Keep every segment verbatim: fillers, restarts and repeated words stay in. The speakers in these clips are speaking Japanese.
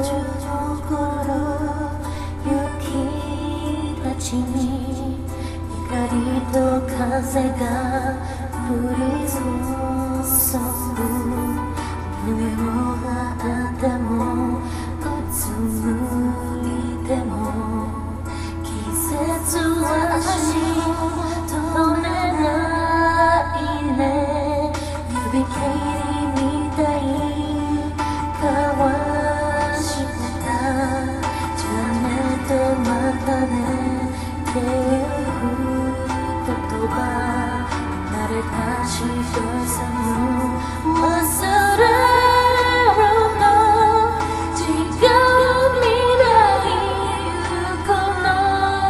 残る雪たちに光と風が降り注ぐ。夢もあってもうつむいても季節は足止めないね。指切りみたい交わしてた。じゃあねとまたねっていう言葉、誰かしどさも忘れるの。違う未来行こうの。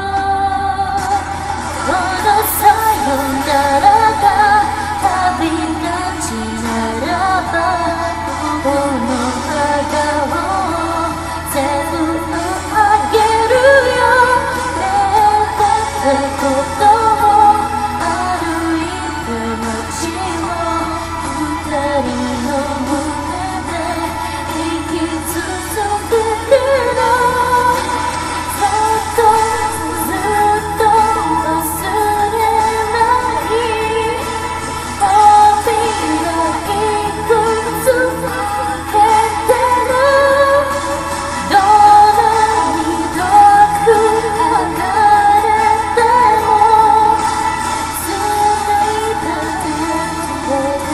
このさよならが旅立ちならば、この肌を全部あげるよ。出会ったことを歩いて街を二人の胸で生き続けてる。ずっとずっと忘れない旅がいくつ続けてる。どんなに遠く離れてもつないだ手で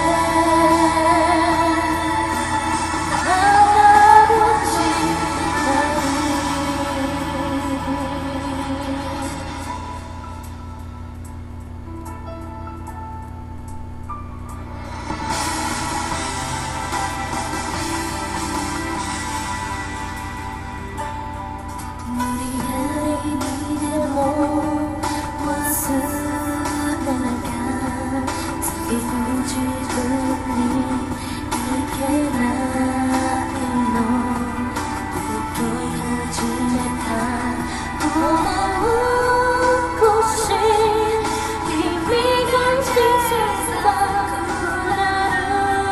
花の誓い。無理やりにでも忘れなきゃ。次の自分に行けないの。動き始めたもう少し君が小さくなる。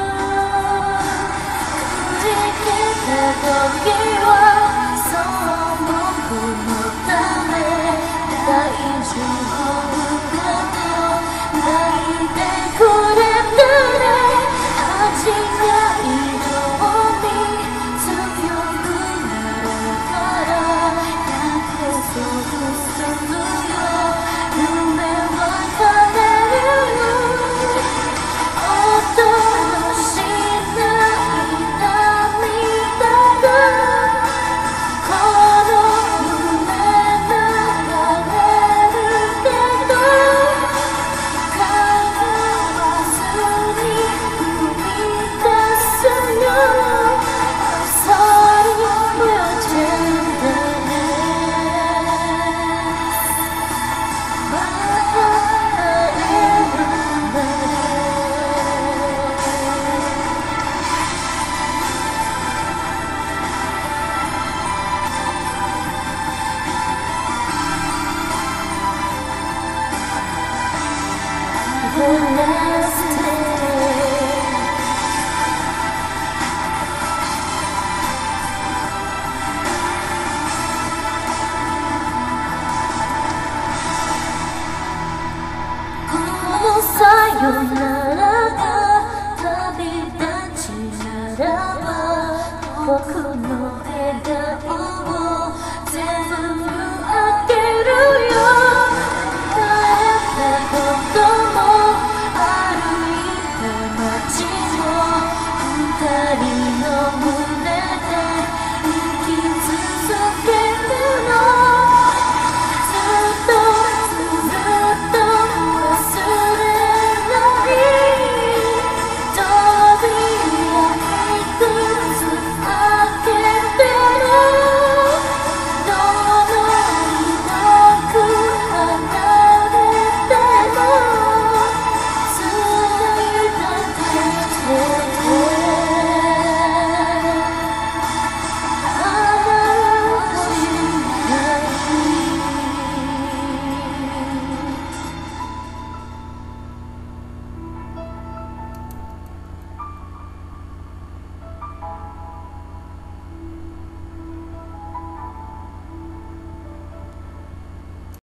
くじけた時はそう僕のため大丈夫だと泣いてくれたね。味が以上に強くなるから約束するよ。夢は叶える。音のしない涙がこの胸流れるけど、通わずに踏み出すよ。Sorry for your tenderness. 笑えるまでThe last day. このさよならが旅立ちならば、僕の